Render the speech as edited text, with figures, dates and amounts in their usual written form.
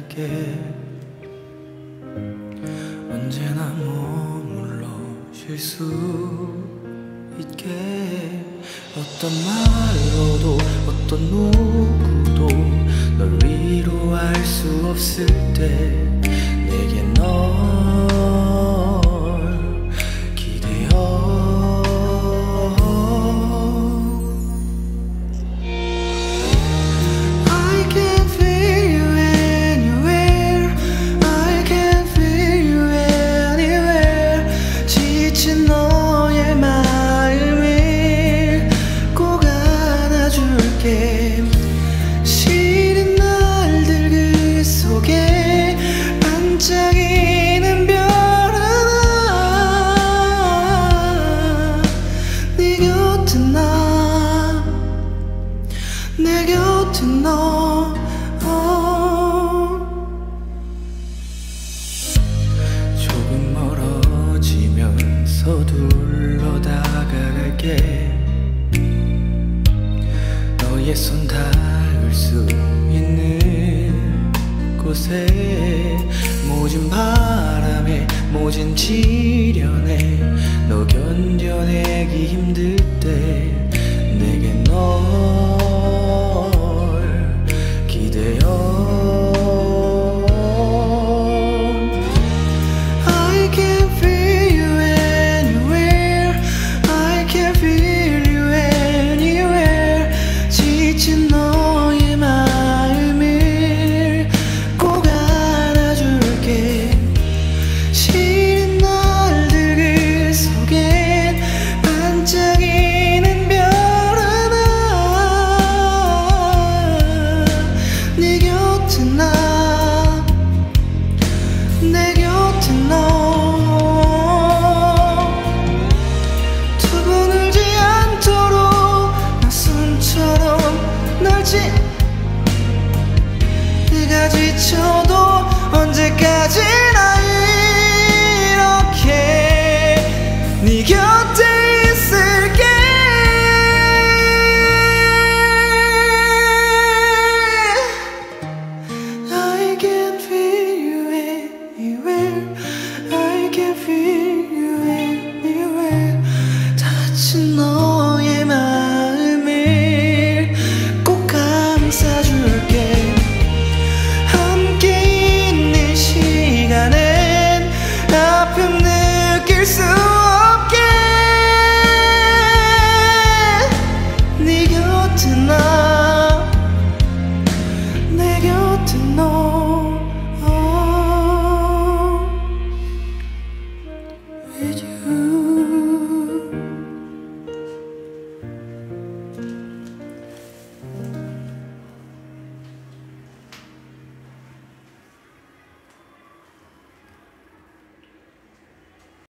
다가갈게. 언제나 머물러 쉴 수 있게. 어떤 말로도 어떤 누구도 널 위로할 수 없을 때 내게 널 기대어. I can feel you anywhere. I can feel you anywhere. 지친 너의 마음을 꼭 안아줄게. 시린 날들 그 속에 반짝이는 별 하나. 네 곁에 나, 내 곁에 너. 조금 멀어지면 서둘러 다가갈게. 너의 손 닿을 수 있는 곳에 모진 바람에 모진 지련에 너 견뎌내기 힘들 때 내게 널 기대어. I can feel you anywhere. I can feel you anywhere. 지친 너의 마음을 꼭 안아줄게. 시린 날들 그 속엔 반짝이는 별 하나. 네 곁에 나, 내 곁에 너. 두 번 울지 않도록 낯선처럼 널지. 내가 지쳐도 언제까지나 이렇게 네 곁에 있을게. I can feel you anywhere. I can feel you anywhere. 다친 너의 마음을 꼭 감싸줄게. 함께 있는 시간엔 아픔 느낄 수